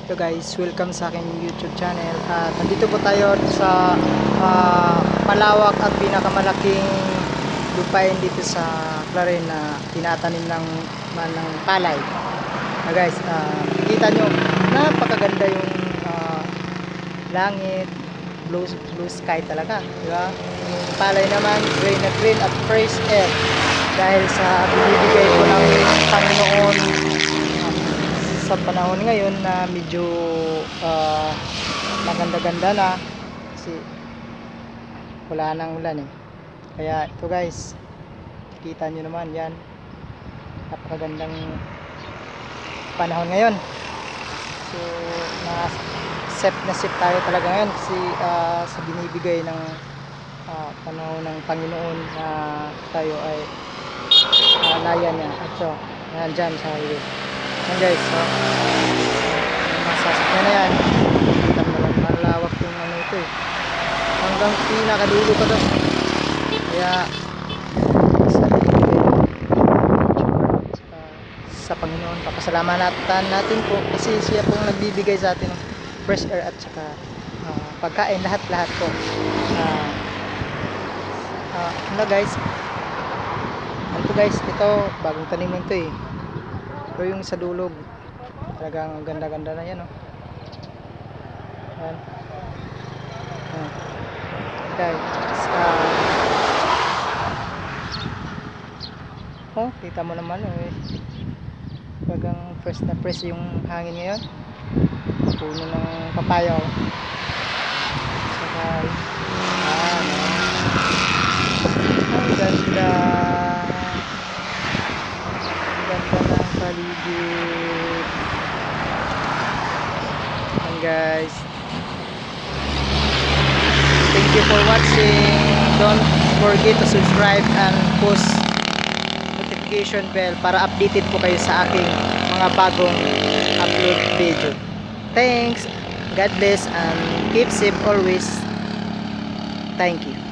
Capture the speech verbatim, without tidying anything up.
Hello guys, welcome sa aking YouTube channel. At nandito po tayo sa uh, malawak at pinakamalaking lupain dito sa Clarin na tinatanim ng, ng palay. Na guys, uh, kita nyo, napakaganda yung uh, langit, blue, blue sky talaga, diba? Yung palay naman, green na green at fresh air dahil sa binibigay ko ng Panginoon sa panahon ngayon na medyo uh, maganda-ganda na kasi wala nang ulan eh. Kaya ito guys, kita nyo naman yan, napakagandang panahon ngayon. So na set na set tayo talaga ngayon kasi uh, sa binibigay ng uh, panahon ng Panginoon na tayo ay uh, layan niya at so yan dyan sa highway. Yan guys, so masasakyan na yan. Kita mo lang, malawak yung ano ito eh, hanggang pinakadulo pa doon. Kaya sa, sa Panginoon papasalamatan natin po kasi siya pong nagbibigay sa atin ng fresh air at saka uh, pagkain, lahat-lahat po. uh, uh, ano guys, ano po guys, ito bagong tanim nito eh. Ito yung sa dulog, talagang ganda-ganda na yan, oh. Yan. Yan. Guys, uh, oh, kita mo naman, oh, eh. Talagang fresh na fresh yung hangin ngayon. Puno ng papaya, oh. Saka, ah, ang ganda. Ganda ng paligid. And guys, thank you for watching. Don't forget to subscribe and push notification bell para updated po kayo sa aking mga bagong upload video. Thanks, God bless, and keep safe always. Thank you.